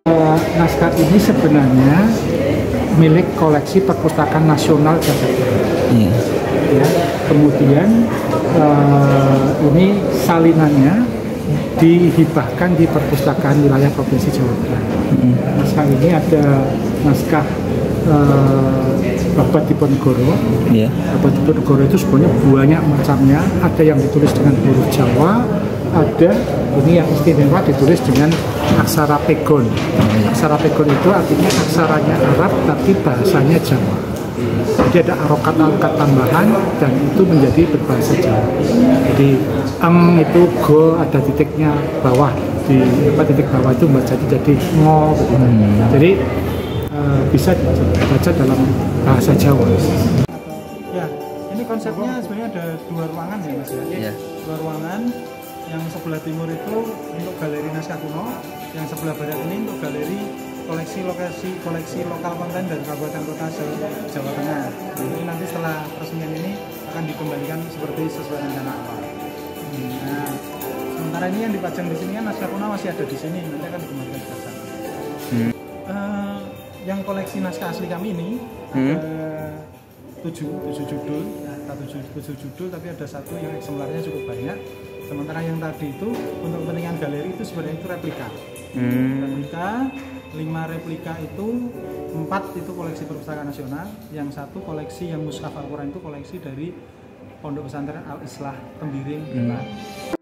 Naskah ini sebenarnya milik koleksi Perpustakaan Nasional Jawa Tengah. Ya, kemudian ini salinannya dihibahkan di Perpustakaan Wilayah Provinsi Jawa Tengah. Naskah ini ada naskah Babat Diponegoro. Babat Diponegoro itu sebenarnya banyak macamnya. Ada yang ditulis dengan huruf Jawa, ada ini yang istimewa ditulis dengan aksara pegon. Aksara pegon itu artinya aksaranya Arab tapi bahasanya Jawa. Jadi ada arokat-arokat tambahan dan itu menjadi berbahasa Jawa. Jadi itu go, ada titiknya bawah, di titik bawah itu jadi ngo begitu. Jadi bisa dibaca dalam bahasa Jawa. Ya, ini konsepnya sebenarnya ada dua ruangan ya Mas ya. Dua ruangan. Yang sebelah timur itu untuk galeri naskah kuno, yang sebelah barat ini untuk galeri koleksi lokal konten dan kabupaten kota Jawa Tengah. Ini nanti setelah peresmian ini akan dikembalikan seperti sesuai rencana awal. Nah, sementara ini yang dipajang di sini kan naskah kuno masih ada di sini, nanti akan dikembalikan ke sana. Yang koleksi naskah asli kami ini ada 7 judul, 7 judul, tapi ada satu yang eksemplarnya cukup banyak. Sementara yang tadi itu untuk kepentingan galeri itu sebenarnya itu replika. Replika 5 replika itu 4 itu koleksi Perpustakaan Nasional, yang 1 koleksi yang Mushaf Al-Quran itu koleksi dari Pondok Pesantren Al-Islah Tembiring.